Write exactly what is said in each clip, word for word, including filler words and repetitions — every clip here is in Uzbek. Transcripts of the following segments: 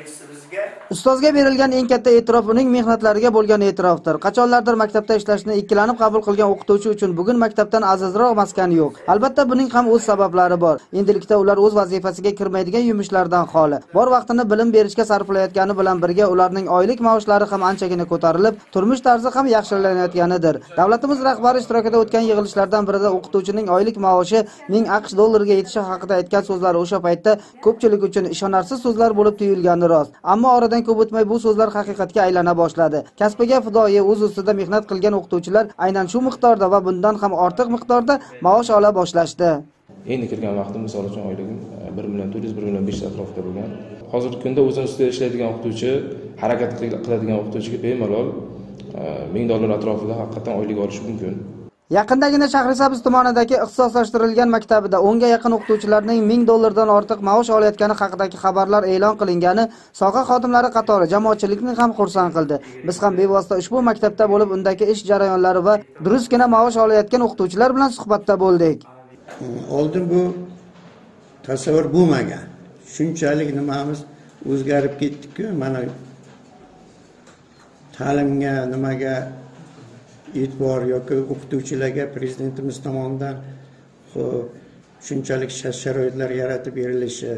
birinchisi bizga ustozga berilgan eng katta e'tirof uning mehnatlariga bo'lgan e'tirofdir. Qachonlardir maktabda ishlashni ikkilanib qabul qilgan o'qituvchi uchun bugun maktabdan azizroq maskan yo'q. Albatta buning ham o'z sabablari bor. Endilikda ular o'z vazifasiga kirmaydigan yumushlardan xoli. Bor vaqtini bilim berishga sarflayotgani bilan birga ularning oylik maoshlari ham anchagina ko'tarilib, turmush tarzi ham yaxshilanayotganidir. Davlatimiz rahbari ishtirokida o'tgan yig'ilishlardan birida o'qituvchining oylik maoshi ming aqsh dollariga yetishi haqida aytgan so'zlar o'sha paytda ko'pchilik uchun ishonarsiz so'zlar bo'lib tuyulgani rost. Ammo oradan ko'p o'tmay bu so'zlar haqiqatga aylana boshladi. Kasbiga fidoyi o'z ustida mehnat qilgan o'qituvchilar aynan shu miqdorda va bundan ham ortiq miqdorda maosh ola boshlashdi. Endi kirgan vaqtim misol uchun oyligim bir million to'rt yuz bir million besh yuz atrofida bo'lgan. Hozirgi kunda o'zini ustida ishlaydigan o'qituvchi, harakat qiladigan o'qituvchiga bemalol ming dollar atrofida haqiqatan oylik olish mumkin. Yaqindagina Shahrisabz tumanidagi ixtisoslashtirilgan maktabida o'nga yaqin o'qituvchilarning ming dollardan ortiq maosh olayotgani haqidagi xabarlar e'lon qilingani soha xodimlari qatori jamoatchilikni ham xursand qildi. Biz ham bevosita ushbu maktabda bo'lib, undagi ish jarayonlari va durustgina maosh olayotgan o'qituvchilar bilan suhbatda bo'ldik. Oldin bu tasavvur bo'lmagan. Shunchalik nimamiz o'zgarib ketdi-ku, mana ta'limga nimaga e'tibor yoki o'qituvchilarga prezidentimiz tomonidan shunchalik sharoitlar yaratib berilishi,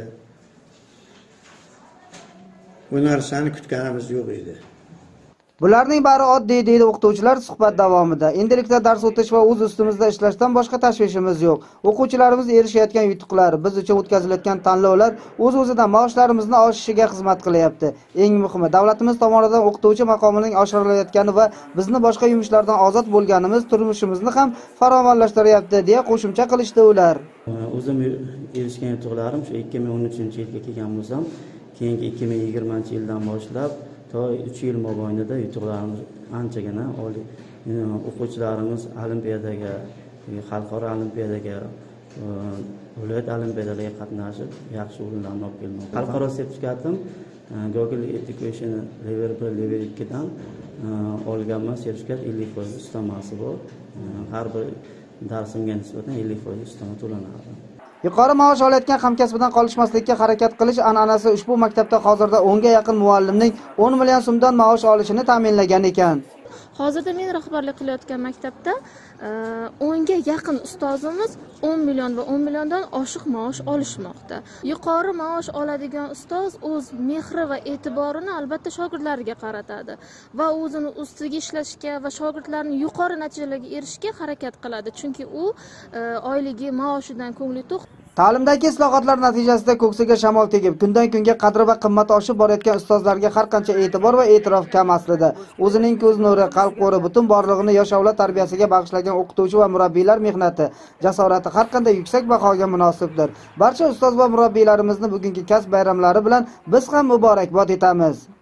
bu narsani kutganimiz yo'q edi. Bularning bari oddiy deydi o'qituvchilar suhbat davomida. Endilikda dars o'tish va o'z ustimizda ishlashdan boshqa tashvishimiz yo'q. O'quvchilarimiz erishayotgan yutuqlar, biz uchun o'tkazilayotgan tanlovlar o'z-o'zidan maoshlarimizni oshishiga xizmat qilyapti. Eng muhimi, davlatimiz tomonidan o'qituvchi maqomining oshirilayotgani va bizni boshqa yumushlardan ozod bo'lganimiz turmushimizni ham farovonlashtiryapti, deya qo'shimcha qilishdi ular. O'zim erishgan yutuqlarim shu ikki ming o'n uchinchi yilga kelgan bo'lsam, keyingi ikki ming yigirmanchi yildan boshlab to uch yil mobaynida yutuqlarimiz anchagina oliy. O'quvchilarimiz olimpiadaga, xalqaro olimpiadaga, viloyat olimpiadalariga qatnashib, yaxshi o'rinlarni olib kelmoqda. Xalqaro sertifikatim Google Education Level bir, Level ikki dan olganman. Sertifikat ellik foiz ustamasi bor. Har bir darsimga nisbatan ellik foiz ustama to'lanadi. Yuqori maosh olayotgan hamkasbidan qolishmaslikka harakat qilish an'anasi ushbu maktabda hozirda o'nga yaqin muallimning o'n million so'mdan maosh olishini ta'minlagan ekan. Hozirda men rahbarlik qilayotgan maktabda o'nga yaqin ustozimiz o'n million va o'n milliondan oshiq maosh olishmoqda. Yuqori maosh oladigan ustoz o'z mehri va e'tiborini albatta shogirdlariga qaratadi va o'zini ustiga ishlashga va shogirdlarning yuqori natijalarga erishishga harakat qiladi. Chunki u oyligi maoshidan ko'ngli to'q. Ta'limdagi islohotlar natijasida ko'ksiga shamol tegib, kundan kunga qadri va qimmati oshib borayotgan ustozlarga har qancha e'tibor va e'tirof kam aslida. O'zining ko'z nuri, qalb qo'ri, butun borlig'ini yosh avlod tarbiyasiga bag'ishlagan o'qituvchi va murabbiylar mehnati, jasorati har qanday yuksak bahoga munosibdir. Barcha ustoz va murabbiylarimizni bugungi kasb bayramlari bilan biz ham muborakbod etamiz.